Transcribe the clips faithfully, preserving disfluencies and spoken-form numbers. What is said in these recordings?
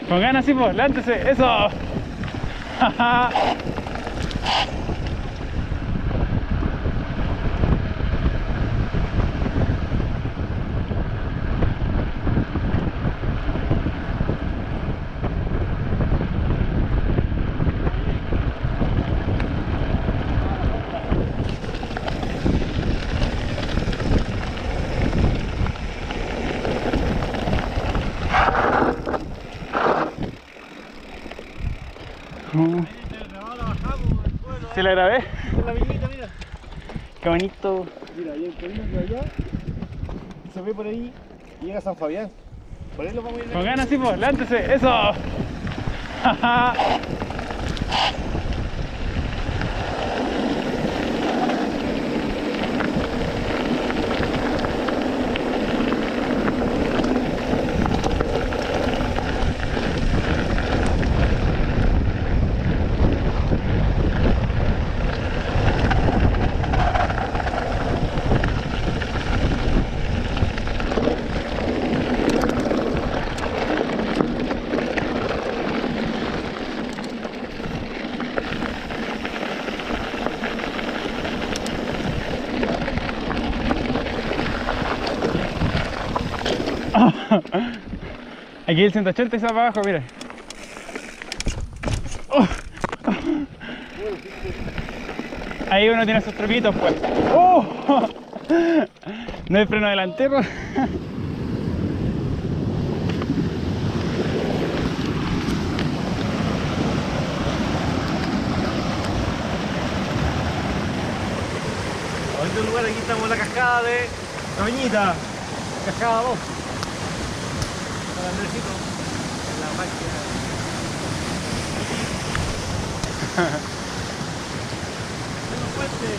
Con ganas, sí, pues, levántese, eso. ¿Se la grabé? La viñita, mira. Qué bonito. Mira, y el camino de allá se ve por ahí y llega a San Fabián. Por ahí lo vamos a ir. Con ganas, sí, pues, levántese, eso. Aquí el ciento ochenta está para abajo, mira. Oh. Ahí uno tiene sus truquitos, pues. Oh. No hay freno delantero. En este lugar aquí estamos en la cascada de La Viñita. Cascada dos. Para Andresito. En la máquina. En los puentes.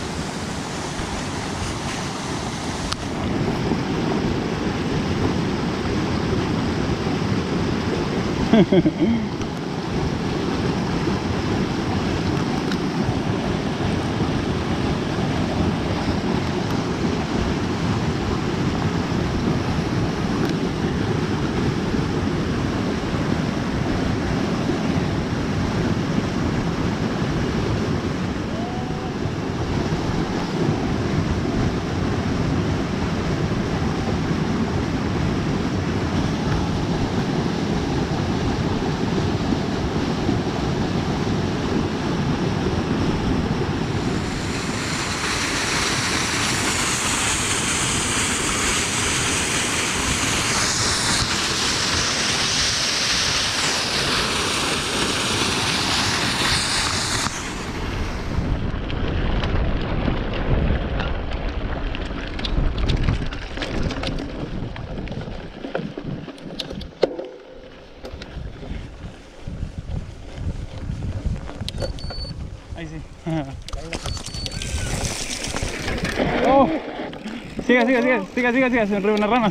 Ahí sí. Oh. Siga, siga, siga, siga, siga, siga, se enredó una rama.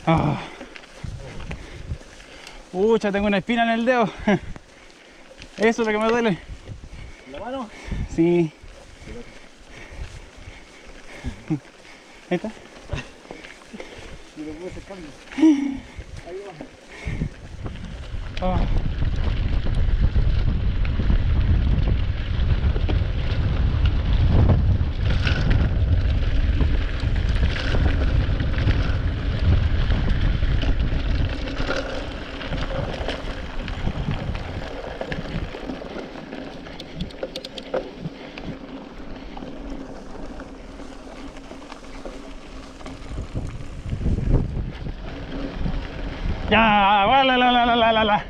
Ah. Pucha, tengo una espina en el dedo. Eso es lo que me duele. ¿La mano? Sí. Ahí está. Y le puedo hacer cambio. Ahí va. Oh. Ya, va, la, la, la, la, la, la, la.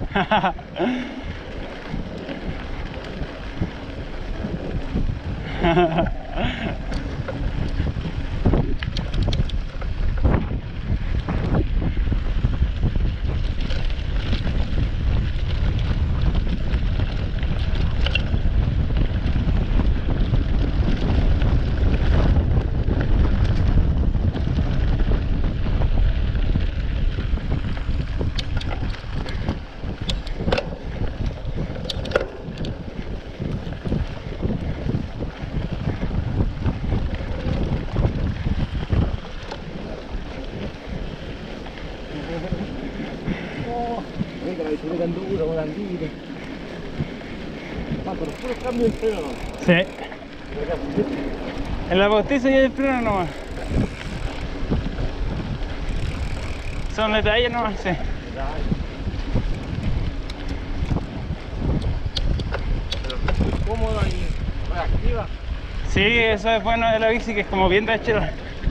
Venga, la bicicleta tan dura, con andita. Ah, pero puro cambio de freno, ¿no? Sí. En la bautiza y el freno nomás. Son detalles nomás, sí. Pero cómoda y reactiva. Sí, eso es bueno de la bici, que es como bien derechera.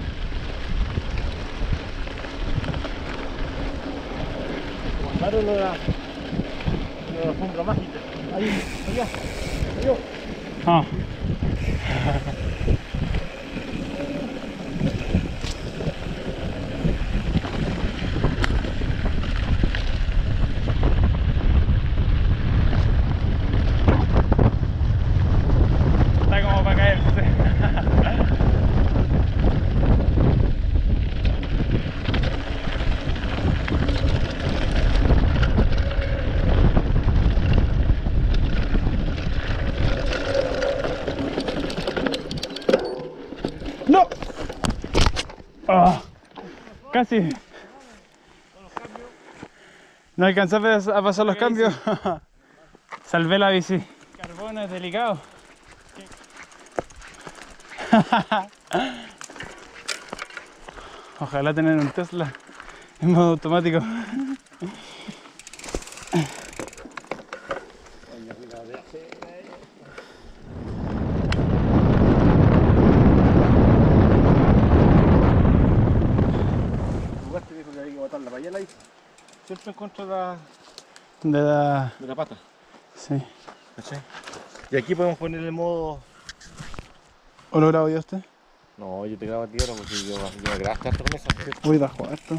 Mandaron lo de la, lo de la alfombra mágica. Ahí, allá, allá. Ah. Está como para caerse. ¡No! Ah, casi. No alcancé a pasar los cambios. Salvé la bici. Carbono es delicado. Ojalá tener un Tesla en modo automático. Jugaste, dijo que había que botar la payela ahí. Siempre en contra de la, De la... de la pata. Sí. ¿Cachai? Y aquí podemos poner el modo. ¿O lo grabo yo usted? No, yo te grabo a tierra porque yo, yo me grabaste harto con esa. Uy, da harto.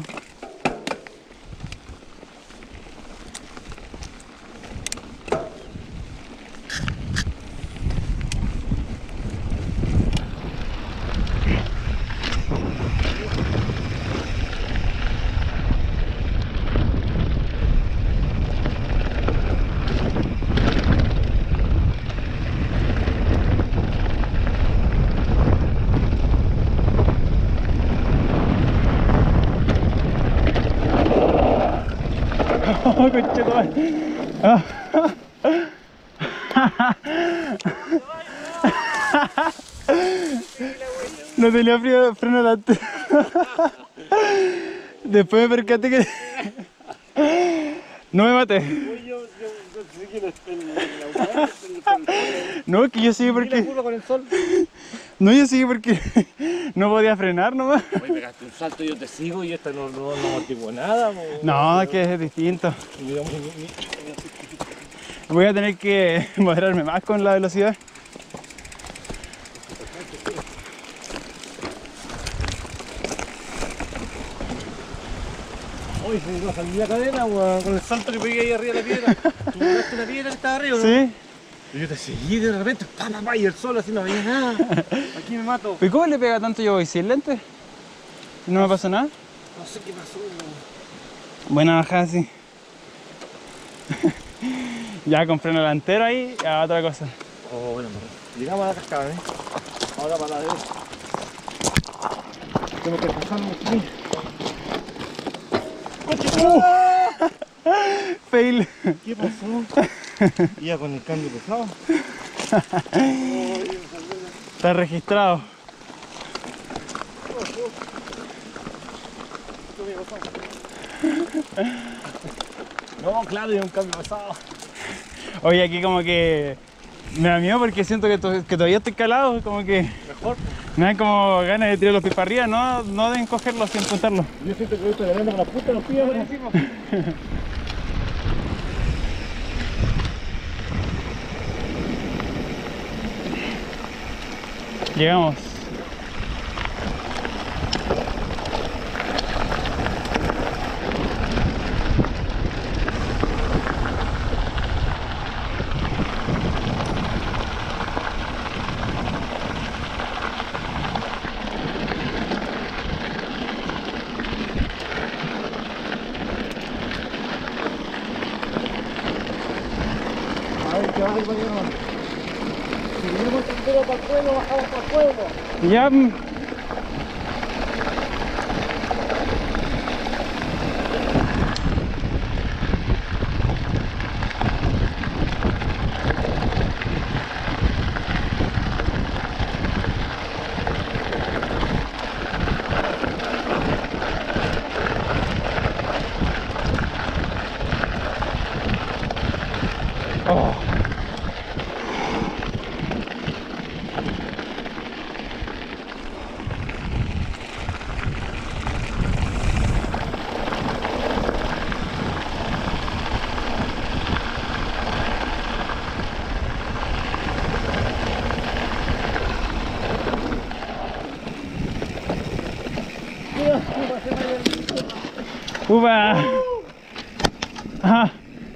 Oh, conchetumadre. Ah. No tenía frío, freno delante. Después me percaté que... No me maté. No, es que yo seguí porque... con el sol. No, yo seguí porque no podía frenar nomás. Oye, pegaste un salto y yo te sigo y esta no, no, no amortigua nada. Po. No, es que es distinto. Mira, mira, mira. Voy a tener que moderarme más con la velocidad. Oye, se nos salió la cadena, weón, con el salto que pegué ahí arriba de la piedra. Tú volaste una piedra que estaba arriba, ¿no? Sí. Y yo te seguí de repente, pa, pa, pa, y el sol así no veía nada. Aquí me mato. ¿Y cómo le pega tanto? Yo voy sin lentes. ¿No me pasa nada? No sé qué pasó. Buena bajada, sí. Ya compré un delantero ahí y a otra cosa. Oh, bueno, llegamos a la cascada, ¿eh? Ahora para la derecha. Tengo que pasar aquí. Fail. ¿Qué pasó? Iba con el cambio pesado. Está registrado. No, claro, y un cambio pesado. Oye, aquí como que me da miedo porque siento que, to- que todavía estoy calado, como que Mejor. me dan como ganas de tirar los pies para arriba, no, no de encogerlos sin puntarlos. Yo siento que voy pedaleando con la punta de los pies por encima. Llegamos. A ver, ¿qué va a ir mañana? Si vinimos entero para el pueblo, bajamos para el pueblo. Ya. mm. Oh. Uva. Ajá.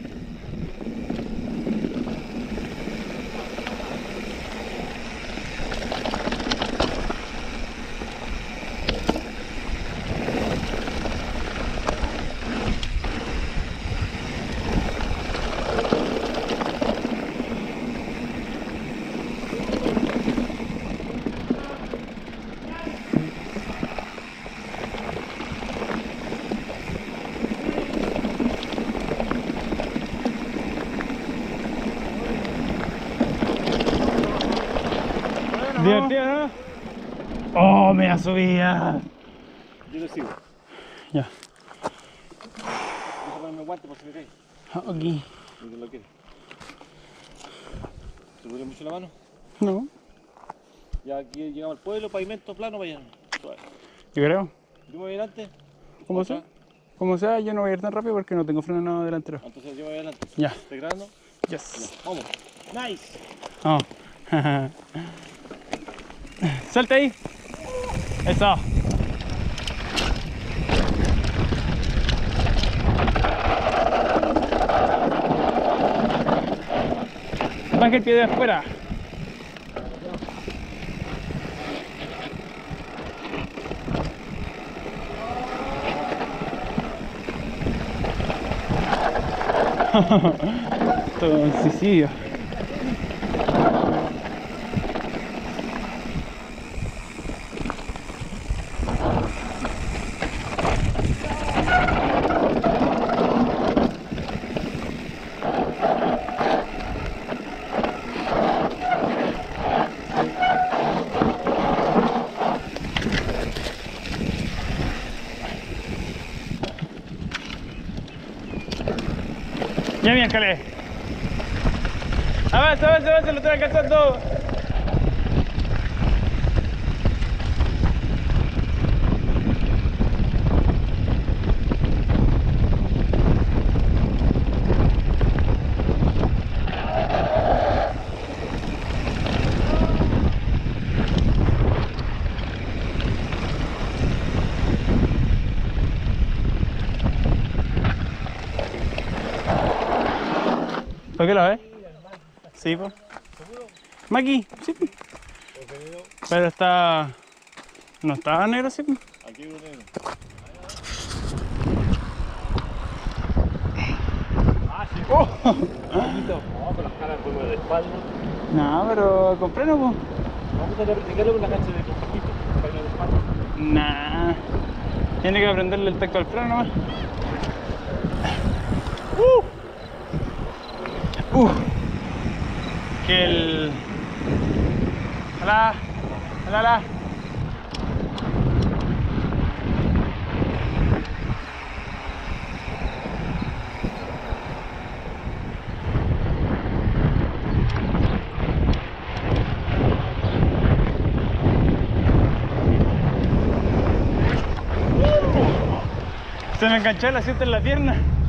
Divertido, ¿no? Oh, me la subía. Yo lo sigo. Ya. Deja ponerme guante por si me cae. Aquí. Donde lo quiere. ¿Se duele mucho la mano? No, Ya aquí llegamos al pueblo, pavimento plano, vayan. Suave. yo creo. Yo me voy adelante. Como Otra. sea. Como sea, yo no voy a ir tan rápido porque no tengo freno delantero. Entonces yo me voy adelante. Ya. ¿Estás grabando? Yes. Vamos. Nice. Vamos. Suelta ahí. Eso. Baja el pie de afuera. Todo un suicidio. Ya miércoles. Avanza, avanza, avanza, lo estoy alcanzando. ¿Por qué lo ves? Sí, pues. Maki, sí. Po. Pero está... No estaba negro, sí. Po. Aquí hay un negro. Oh. Poquito. No, con las caras como de espalda. No, pero con freno, po. Vamos a practicarlo con la cancha de poquito, para de espalda. Nah. Tiene que aprenderle el tacto al freno nomás. Uh. Uh. Que el... Hola. Hola, hola. Se me enganchó el asiento en la pierna.